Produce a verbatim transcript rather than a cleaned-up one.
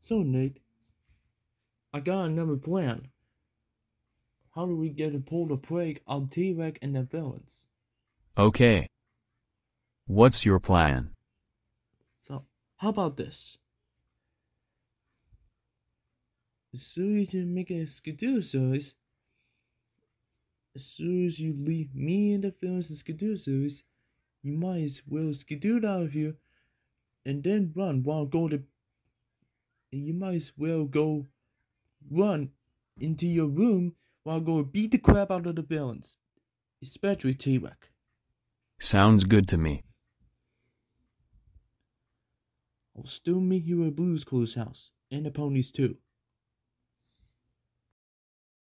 So, Nate, I got another plan. How do we get to pull the prank on T-Rex and the villains? Okay. What's your plan? So, how about this? As soon as you make a skidoo service, as soon as you leave me and the villains in skidoo service, you might as well skidoo out of here and then run while go to. And you might as well go run into your room while go beat the crap out of the villains, especially T-Rex. Sounds good to me. I'll still meet you at Blue's Clues house, and the ponies too.